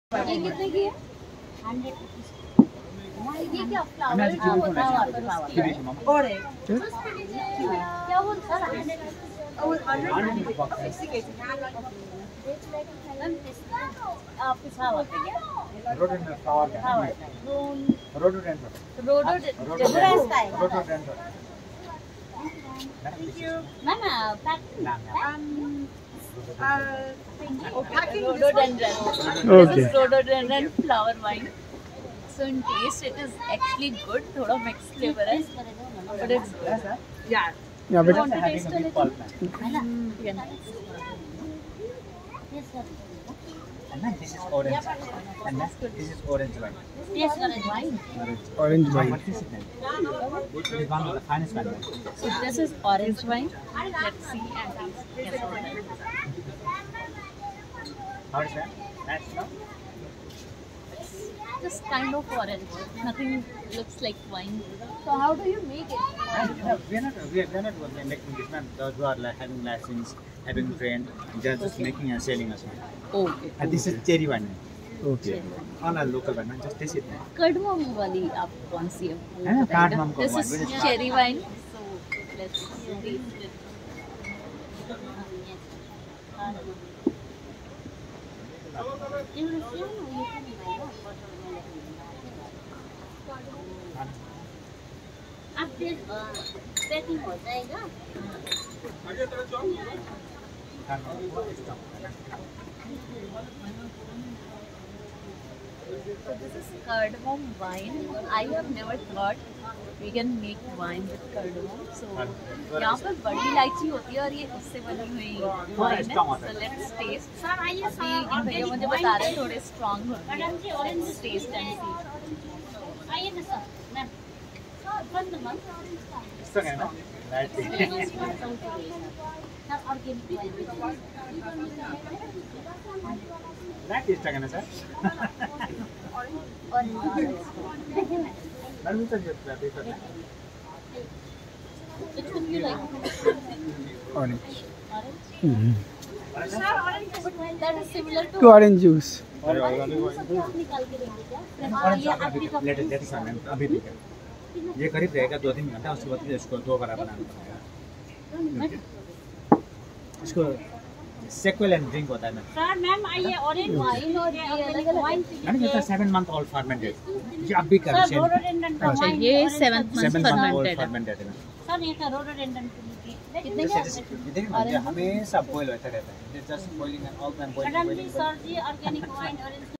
ये कितने की है? 100 रुपीज। ये क्या फ्लावर जो होता है और है क्या बोलते हैं? 100 आप पिछावा रोडोडेंड्रन फ्लावर का rhododendron Thank you. Mama, packing rhododendron. This is rhododendron flower wine. So in taste, it is actually good. थोड़ा mixed flavor है, but it's good. Yeah. Yeah, but Want to taste a little? Yeah. This is orange. And this is orange wine. Yes, orange wine. orange wine. What is it then? It is one of the finest wine. So this is orange wine. Let's see and taste. How is that? That's no? Just kind of orange. Nothing looks like wine. So how do you make it? We are not making this man. Those who are like having license, having brand, they are just making and selling us. Okay. And this is cherry wine. Okay. All are local wine. Just taste it. Cardamom वाली आप कौन सी है? Cardamom This is cherry wine. So let's taste it. आप packing हो जाएगा? So this is cardamom wine. I have never thought we can make wine with cardamom. So यहाँ पर बड़ी इलायची होती है और ये उससे बनी हुई wine है. So let's taste. अभी भैया मुझे बता रहे हैं थोड़े strong होते हैं. Let's taste and see. आइए ना सर. मैम. बंद मत. It's okay, no? Right. That is okay, sir. Which one you like? Orange. Orange? That is similar to orange juice. ये करीब रहेगा 2-3 घंटा उसके बाद इसको दो बार बनाना पड़ेगा इसको सेक्वेल एंड ड्रिंक होता है ना सर मैम आइए ऑरेंज वाइन और ये अलग अलग वाइन यानी ये 7 मंथ ओल्ड फर्मेंटेड ये अब भी कर सर रोडोडेंड्रन का वाइन ये 7 मंथ फर्मेंटेड है सर ये का रोडोडेंड्रन कितने का देखिए हमेशा बॉईल होता रहता है just boiling and all time boiling sir ji organic wine orange